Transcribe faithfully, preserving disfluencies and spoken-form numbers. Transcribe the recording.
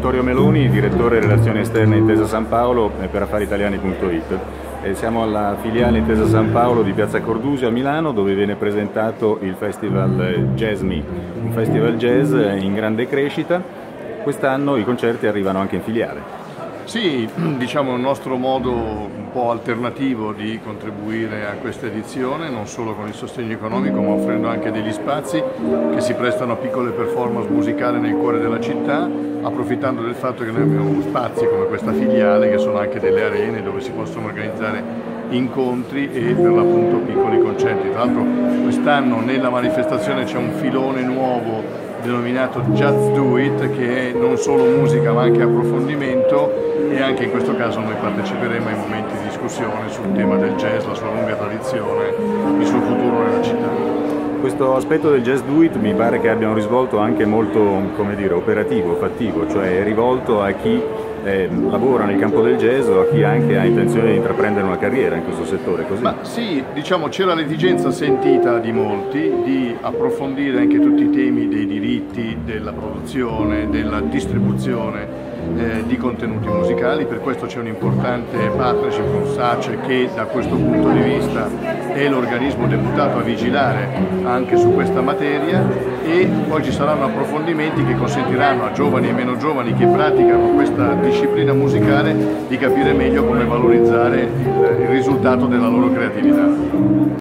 Vittorio Meloni, direttore Relazioni Esterne Intesa San Paolo per affari italiani punto it. E siamo alla filiale Intesa San Paolo di Piazza Cordusio a Milano, dove viene presentato il Festival Jazz Me, un festival jazz in grande crescita. Quest'anno i concerti arrivano anche in filiale. Sì, diciamo il nostro modo un po' alternativo di contribuire a questa edizione, non solo con il sostegno economico ma offrendo anche degli spazi che si prestano a piccole performance musicali nel cuore della città, approfittando del fatto che noi abbiamo spazi come questa filiale che sono anche delle arene dove si possono organizzare incontri e per l'appunto piccoli concerti. Tra l'altro quest'anno nella manifestazione c'è un filone nuovo denominato Just Do It, che è non solo musica ma anche approfondimento, e anche in questo caso noi parteciperemo ai momenti di discussione sul tema del jazz, la sua lunga tradizione, il suo futuro nella città. Questo aspetto del Just Do It mi pare che abbia un risvolto anche molto, come dire, operativo, fattivo, cioè è rivolto a chi eh, lavora nel campo del jazz o a chi anche ha intenzione di intraprendere una carriera in questo settore, così? Ma sì, diciamo c'era l'esigenza sentita di molti di approfondire anche tutti i temi dei diritti, della produzione, della distribuzione eh, di contenuti musicali. Per questo c'è un'importante partnership con SACE, che da questo punto di vista è l'organismo deputato a vigilare anche su questa materia, e poi ci saranno approfondimenti che consentiranno a giovani e meno giovani che praticano questa disciplina musicale di capire meglio come valorizzare il, il risultato della loro creatività.